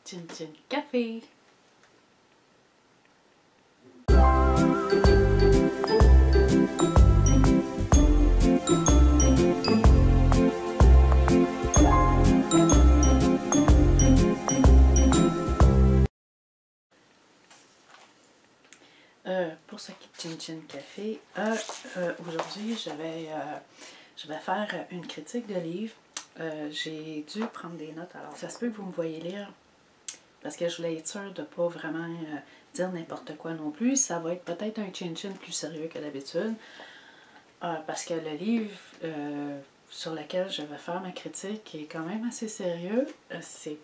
Chin Chin Café. Pour ce Chin Chin Café, aujourd'hui je vais faire une critique de livre. J'ai dû prendre des notes, alors ça se peut que vous me voyez lire parce que je voulais être sûre de ne pas vraiment dire n'importe quoi non plus. Ça va être peut-être un Chin Chin plus sérieux que d'habitude parce que le livre sur lequel je vais faire ma critique est quand même assez sérieux. C'est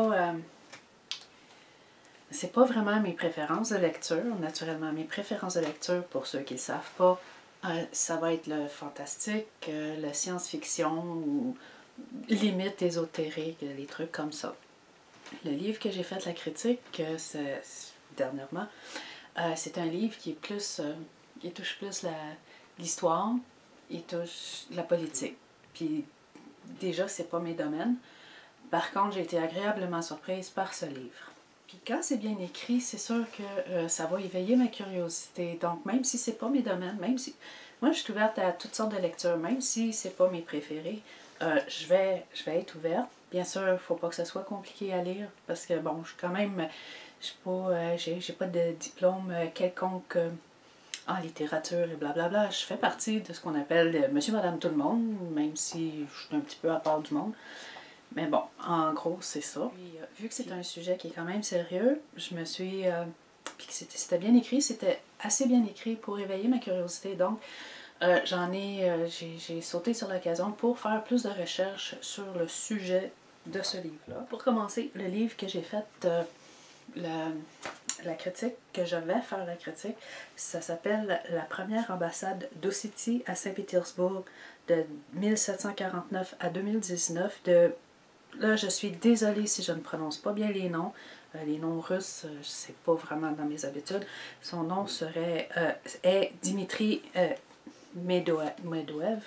pas vraiment mes préférences de lecture. Naturellement, mes préférences de lecture, pour ceux qui ne le savent pas, ça va être le fantastique, la science-fiction ou limite ésotérique, les trucs comme ça. Le livre que j'ai fait la critique dernièrement, c'est un livre qui est plus, il touche plus l'histoire, il touche la politique. Puis déjà, c'est pas mes domaines. Par contre, j'ai été agréablement surprise par ce livre. Puis quand c'est bien écrit, c'est sûr que ça va éveiller ma curiosité. Donc même si c'est pas mes domaines, même si moi je suis ouverte à toutes sortes de lectures, même si c'est pas mes préférés, je vais être ouverte. Bien sûr, il ne faut pas que ce soit compliqué à lire parce que bon, je suis quand même, j'ai pas de diplôme quelconque en littérature et blablabla. Je fais partie de ce qu'on appelle Monsieur, Madame, tout le monde, même si je suis un petit peu à part du monde. Mais bon, en gros, c'est ça. Puis, vu que c'est un sujet qui est quand même sérieux, je me suis... puis que c'était bien écrit, c'était assez bien écrit pour éveiller ma curiosité. Donc, j'ai sauté sur l'occasion pour faire plus de recherches sur le sujet de ce livre-là. Pour commencer, le livre que j'ai fait, la critique, que je vais faire la critique, ça s'appelle « La première ambassade d'Ossétie à Saint-Pétersbourg de 1749 à 2019 » de... Là, je suis désolée si je ne prononce pas bien les noms. Les noms russes, c'est pas vraiment dans mes habitudes. Son nom est Dimitri Medvedev.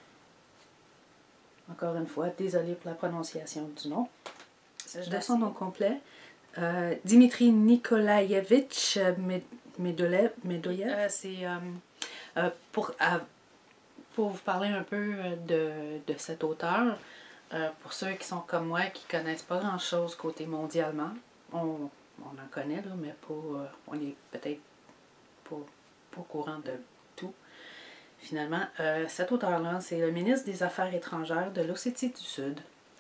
Encore une fois, désolée pour la prononciation du nom. De son nom complet, Dimitri Nikolaïevitch Medvedev. C'est pour vous parler un peu de cet auteur. Pour ceux qui sont comme moi, qui ne connaissent pas grand-chose côté mondialement, on en connaît, là, mais on est peut-être pas au courant de tout. Finalement, cet auteur-là, c'est le ministre des Affaires étrangères de l'Ossétie du Sud,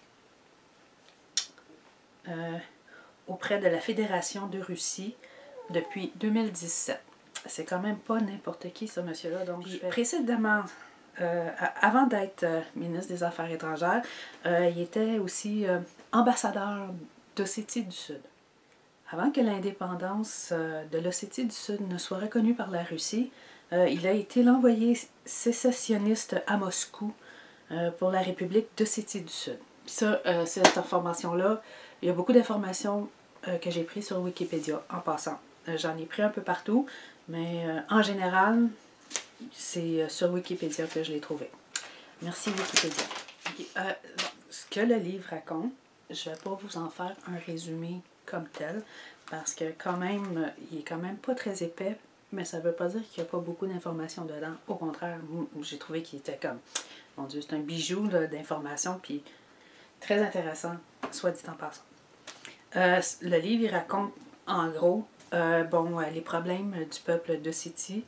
auprès de la Fédération de Russie depuis 2017. C'est quand même pas n'importe qui, ce monsieur-là. Donc, précédemment, avant d'être ministre des Affaires étrangères, il était aussi ambassadeur d'Ossétie du Sud. Avant que l'indépendance de l'Ossétie du Sud ne soit reconnue par la Russie, il a été l'envoyé sécessionniste à Moscou pour la République d'Ossétie du Sud. Puis ça, cette information-là, il y a beaucoup d'informations que j'ai prises sur Wikipédia en passant. J'en ai pris un peu partout, mais en général, c'est sur Wikipédia que je l'ai trouvé. Merci Wikipédia. Okay. Ce que le livre raconte, je ne vais pas vous en faire un résumé comme tel, parce que quand même, il est quand même pas très épais, mais ça ne veut pas dire qu'il n'y a pas beaucoup d'informations dedans. Au contraire, j'ai trouvé qu'il était comme, mon Dieu, c'est un bijou d'informations, puis très intéressant, soit dit en passant. Le livre, il raconte en gros, les problèmes du peuple d'Ossétie.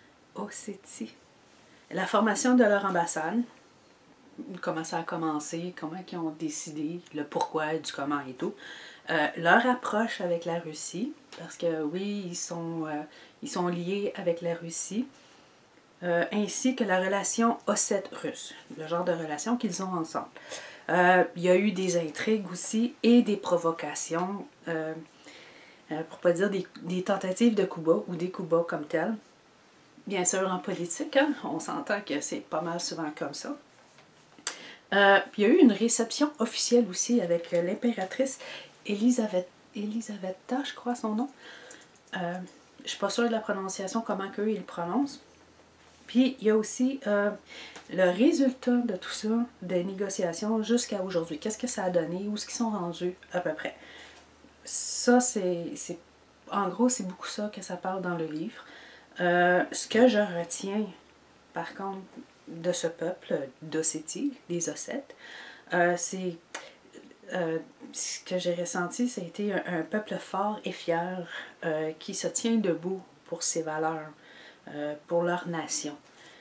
La formation de leur ambassade, comment ça a commencé, comment ils ont décidé, le pourquoi, du comment et tout. Leur approche avec la Russie, parce que oui, ils sont liés avec la Russie, ainsi que la relation ossète-russe, le genre de relation qu'ils ont ensemble. Il y a eu des intrigues aussi et des provocations, pour pas dire des tentatives de coups bas ou des coups bas comme tels. Bien sûr, en politique, hein, on s'entend que c'est pas mal souvent comme ça. Puis il y a eu une réception officielle aussi avec l'impératrice Elisaveta, je crois son nom. Je ne suis pas sûre de la prononciation, comment qu'eux ils le prononcent. Puis il y a aussi le résultat de tout ça, des négociations jusqu'à aujourd'hui. Qu'est-ce que ça a donné, où est-ce qu'ils sont rendus à peu près. ça, en gros, c'est beaucoup ça que ça parle dans le livre. Ce que je retiens, par contre, de ce peuple d'Ossétie, des Ossètes, c'est ce que j'ai ressenti, ça a été un peuple fort et fier qui se tient debout pour ses valeurs, pour leur nation.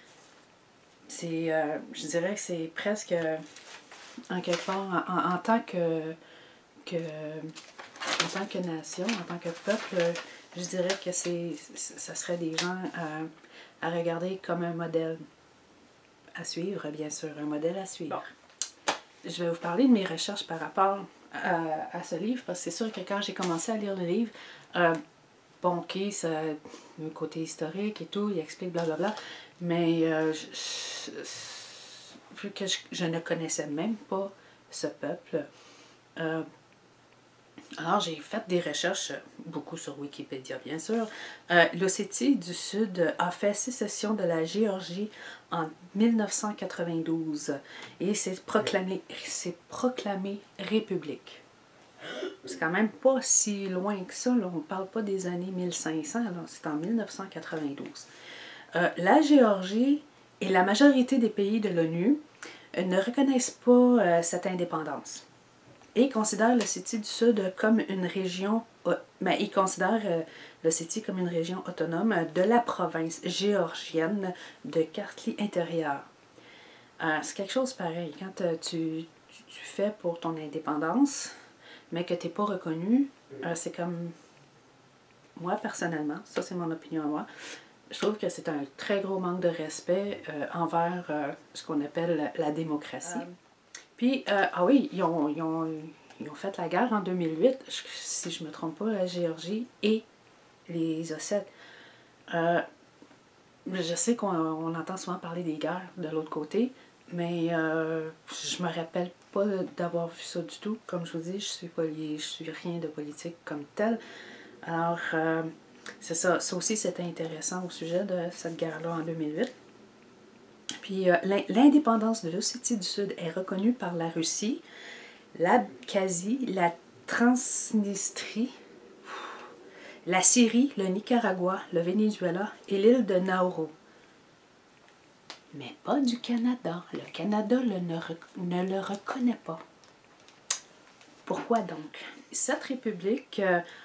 Je dirais que c'est presque, en quelque part, en tant que nation, en tant que peuple, je dirais que ça serait des gens à regarder comme un modèle à suivre, bien sûr, un modèle à suivre. Bon. Je vais vous parler de mes recherches par rapport à ce livre, parce que c'est sûr que quand j'ai commencé à lire le livre, bon, ok, ça a un côté historique et tout, il explique blablabla, mais vu que je ne connaissais même pas ce peuple, alors j'ai fait des recherches, beaucoup sur Wikipédia bien sûr. L'Ossétie du Sud a fait sécession de la Géorgie en 1992 et s'est proclamé république. C'est quand même pas si loin que ça, là. On ne parle pas des années 1500, c'est en 1992. La Géorgie et la majorité des pays de l'ONU ne reconnaissent pas cette indépendance et considèrent l'Ossétie du Sud comme une région, ils considèrent l'Ossétie comme une région autonome de la province géorgienne de Kartli intérieur. C'est quelque chose pareil, quand tu fais pour ton indépendance, mais que tu n'es pas reconnu, c'est comme, moi personnellement, ça c'est mon opinion à moi, je trouve que c'est un très gros manque de respect envers ce qu'on appelle la démocratie. Puis, ah oui, ils ont fait la guerre en 2008, si je ne me trompe pas, la Géorgie et les Ossètes. Je sais qu'on entend souvent parler des guerres de l'autre côté, mais je me rappelle pas d'avoir vu ça du tout. Comme je vous dis, je suis rien de politique comme tel. Alors, c'est ça. Ça aussi, c'était intéressant au sujet de cette guerre-là en 2008. Puis, l'indépendance de l'Ossétie du Sud est reconnue par la Russie, l'Abkhazie, la Transnistrie, la Syrie, le Nicaragua, le Venezuela et l'île de Nauru. Mais pas du Canada. Le Canada ne le reconnaît pas. Pourquoi donc? Cette république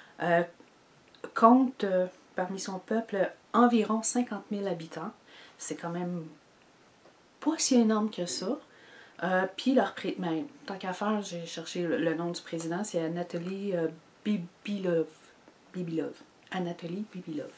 compte parmi son peuple environ 50 000 habitants. C'est quand même pas si énorme que ça. Puis leur tant qu'à faire, j'ai cherché le nom du président, c'est Anatoly Bibilov. Anatoly Bibilov.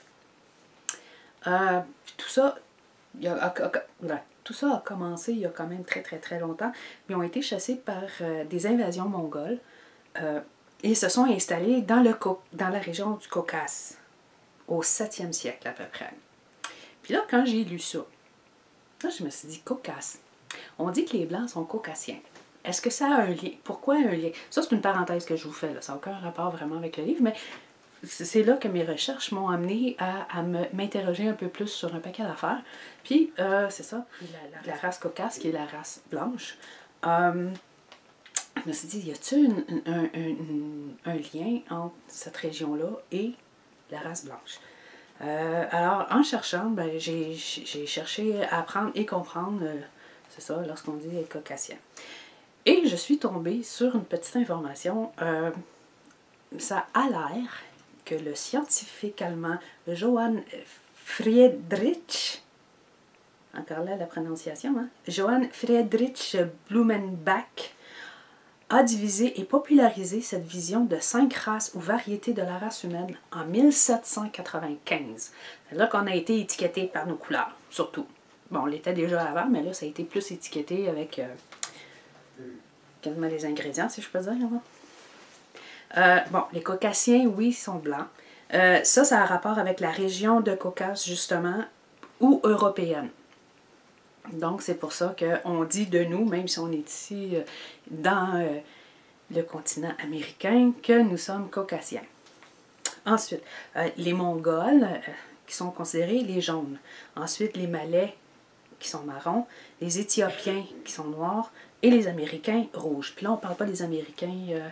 Tout ça, tout ça a commencé il y a quand même très très très longtemps, mais ont été chassés par des invasions mongoles et se sont installés dans la région du Caucase, au 7e siècle à peu près. Puis là, quand j'ai lu ça, là, je me suis dit, Caucase. On dit que les Blancs sont caucasiens. Est-ce que ça a un lien? Pourquoi un lien? Ça, c'est une parenthèse que je vous fais, là. Ça n'a aucun rapport vraiment avec le livre, mais c'est là que mes recherches m'ont amené à m'interroger un peu plus sur un paquet d'affaires. Puis, c'est ça, la race caucase, qui est la race blanche. Je me suis dit, y a-t-il un lien entre cette région-là et la race blanche? Alors, en cherchant, ben, j'ai cherché à apprendre et comprendre, c'est ça, lorsqu'on dit être caucasien. Et je suis tombée sur une petite information. Ça a l'air que le scientifique allemand Johann Friedrich, encore là la prononciation, hein, Johann Friedrich Blumenbach, a divisé et popularisé cette vision de 5 races ou variétés de la race humaine en 1795. C'est là qu'on a été étiqueté par nos couleurs, surtout. Bon, on l'était déjà avant, mais là, ça a été plus étiqueté avec quasiment les ingrédients, si je peux dire. Bon, les Caucasiens, oui, ils sont blancs. Ça a rapport avec la région de Caucase, justement, ou européenne. Donc, c'est pour ça qu'on dit de nous, même si on est ici dans le continent américain, que nous sommes caucasiens. Ensuite, les Mongols, qui sont considérés les jaunes. Ensuite, les Malais, qui sont marrons. Les Éthiopiens, qui sont noirs. Et les Américains, rouges. Puis là, on ne parle pas des Américains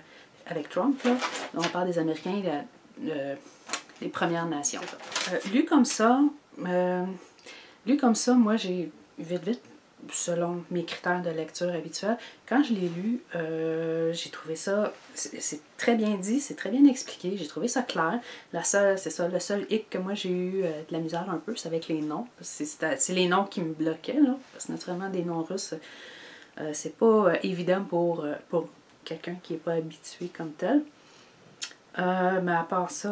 avec Trump, là, on parle des Américains, les Premières Nations. Lu comme ça, moi j'ai vite, selon mes critères de lecture habituels, quand je l'ai lu, j'ai trouvé ça, c'est très bien dit, c'est très bien expliqué, j'ai trouvé ça clair. C'est ça, le seul hic que moi j'ai eu de la misère un peu, c'est avec les noms. C'est les noms qui me bloquaient, là, parce que naturellement des noms russes, c'est pas évident pour quelqu'un qui n'est pas habitué comme tel. Mais à part ça,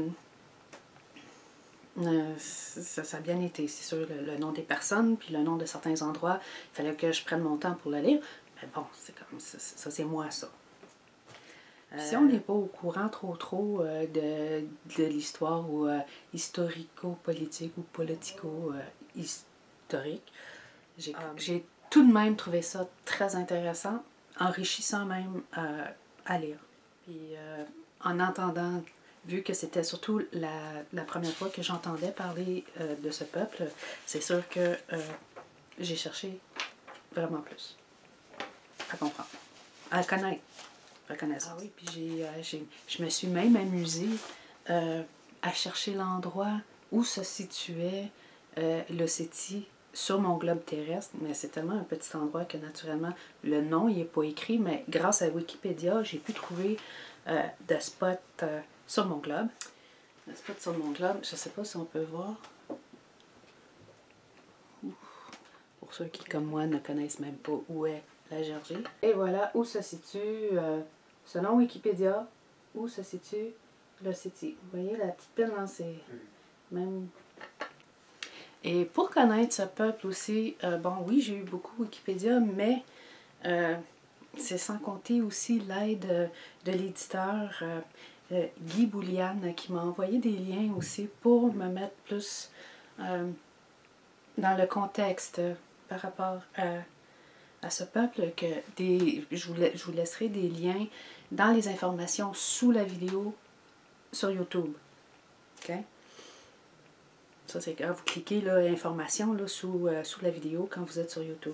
ça a bien été, c'est sûr, le nom des personnes, puis le nom de certains endroits, il fallait que je prenne mon temps pour le lire. Mais bon, c'est comme ça, c'est moi ça. Si on n'est pas au courant trop de l'histoire ou historico-politique ou politico-historique, j'ai tout de même trouvé ça très intéressant, enrichissant même à lire. Puis en entendant, vu que c'était surtout la première fois que j'entendais parler de ce peuple, c'est sûr que j'ai cherché vraiment plus à comprendre, à le connaître. Ah oui, puis je me suis même amusée à chercher l'endroit où se situait l'Ossétie sur mon globe terrestre, mais c'est tellement un petit endroit que naturellement le nom il n'est pas écrit, mais grâce à Wikipédia, j'ai pu trouver des spots sur mon globe. Des spots sur mon globe, je ne sais pas si on peut voir. Pour ceux qui, comme moi, ne connaissent même pas où est la Géorgie. Et voilà où se situe, selon Wikipédia, où se situe l'Ossétie. Vous voyez la petite pine, hein, c'est même... Et pour connaître ce peuple aussi, bon oui, j'ai eu beaucoup Wikipédia, mais c'est sans compter aussi l'aide de l'éditeur Guy Bouliane qui m'a envoyé des liens aussi pour me mettre plus dans le contexte par rapport à ce peuple. Que je vous laisserai des liens dans les informations sous la vidéo sur YouTube. OK? Ça, c'est quand vous cliquez là, information là, sous la vidéo quand vous êtes sur YouTube.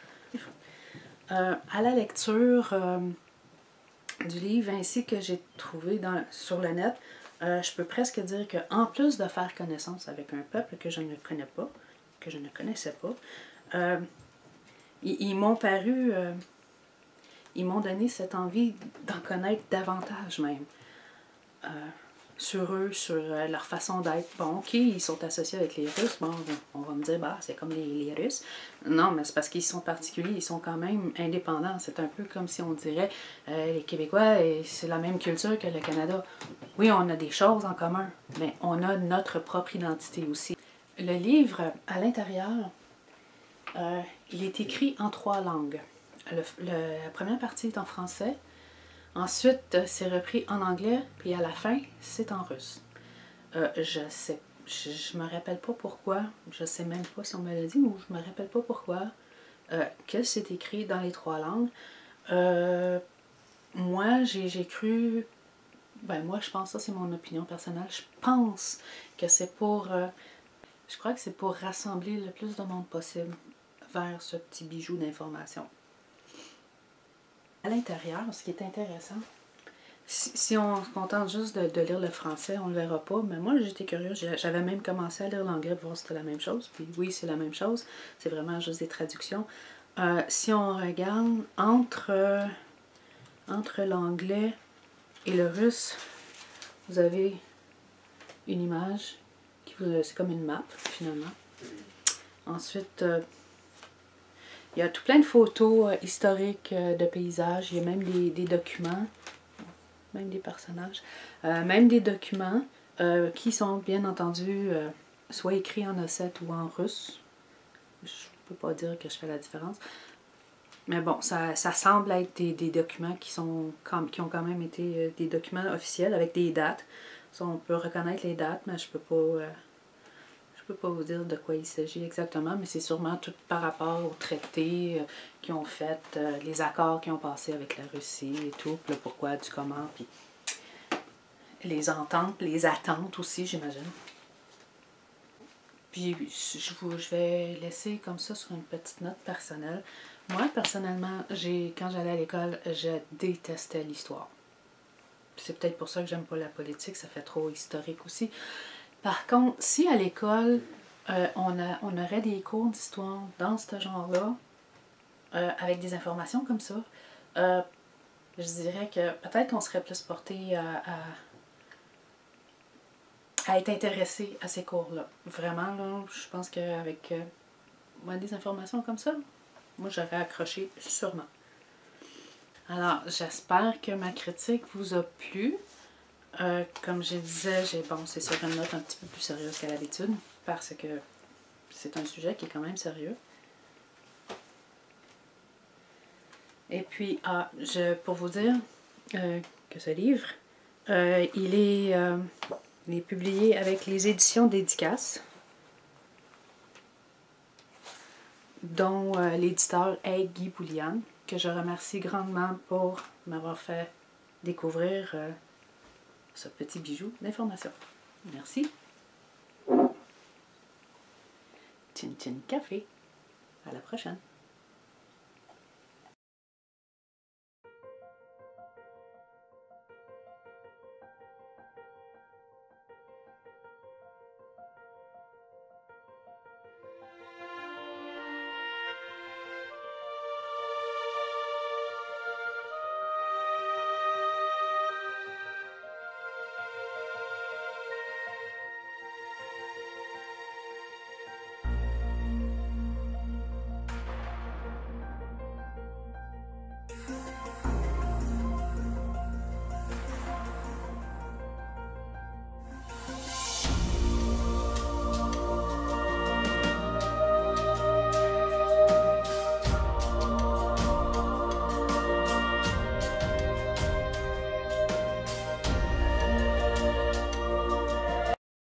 À la lecture du livre ainsi que j'ai trouvé sur le net, je peux presque dire qu'en plus de faire connaissance avec un peuple que je ne connais pas, que je ne connaissais pas, ils m'ont paru, ils m'ont donné cette envie d'en connaître davantage même. Sur eux, sur leur façon d'être. Bon, ok, ils sont associés avec les Russes. Bon, on va me dire, bah, c'est comme les Russes. Non, mais c'est parce qu'ils sont particuliers, ils sont quand même indépendants. C'est un peu comme si on dirait, les Québécois, c'est la même culture que le Canada. Oui, on a des choses en commun, mais on a notre propre identité aussi. Le livre, à l'intérieur, il est écrit en 3 langues. La première partie est en français. Ensuite, c'est repris en anglais, puis à la fin, c'est en russe. Je me rappelle pas pourquoi, je sais même pas si on me l'a dit, ou je me rappelle pas pourquoi, que c'est écrit dans les 3 langues. Moi, j'ai cru, moi je pense, ça c'est mon opinion personnelle, je pense que c'est pour, je crois que c'est pour rassembler le plus de monde possible vers ce petit bijou d'information. À l'intérieur, ce qui est intéressant, si on se contente juste de lire le français, on ne le verra pas, mais moi j'étais curieuse, j'avais même commencé à lire l'anglais pour voir si c'était la même chose, puis oui, c'est la même chose, c'est vraiment juste des traductions. Si on regarde entre l'anglais et le russe, vous avez une image, c'est comme une map finalement. Ensuite, il y a tout plein de photos historiques de paysages, il y a même des documents, même des personnages, même des documents qui sont bien entendu soit écrits en ossète ou en russe. Je ne peux pas dire que je fais la différence. Mais bon, ça semble être des documents qui ont quand même été des documents officiels avec des dates. Ça, on peut reconnaître les dates, mais je peux pas vous dire de quoi il s'agit exactement, mais c'est sûrement tout par rapport aux traités qu'ils ont fait, les accords qu'ils ont passés avec la Russie et tout, le pourquoi, du comment, puis les ententes, les attentes aussi, j'imagine. Puis je vais laisser comme ça sur une petite note personnelle. Moi, personnellement, quand j'allais à l'école, je détestais l'histoire. c'est peut-être pour ça que j'aime pas la politique, ça fait trop historique aussi. Par contre, si à l'école, on aurait des cours d'histoire dans ce genre-là, avec des informations comme ça, je dirais que peut-être qu'on serait plus porté à être intéressé à ces cours-là. Vraiment, là, je pense qu'avec des informations comme ça, moi j'aurais accroché sûrement. Alors, j'espère que ma critique vous a plu. Comme je disais, c'est sur une note un petit peu plus sérieuse qu'à l'habitude, parce que c'est un sujet qui est quand même sérieux. Et puis, pour vous dire que ce livre, il est publié avec les éditions Dédicace, dont l'éditeur est Guy Bouliane, que je remercie grandement pour m'avoir fait découvrir ce petit bijou d'information. Merci. Chin Chin Café. À la prochaine.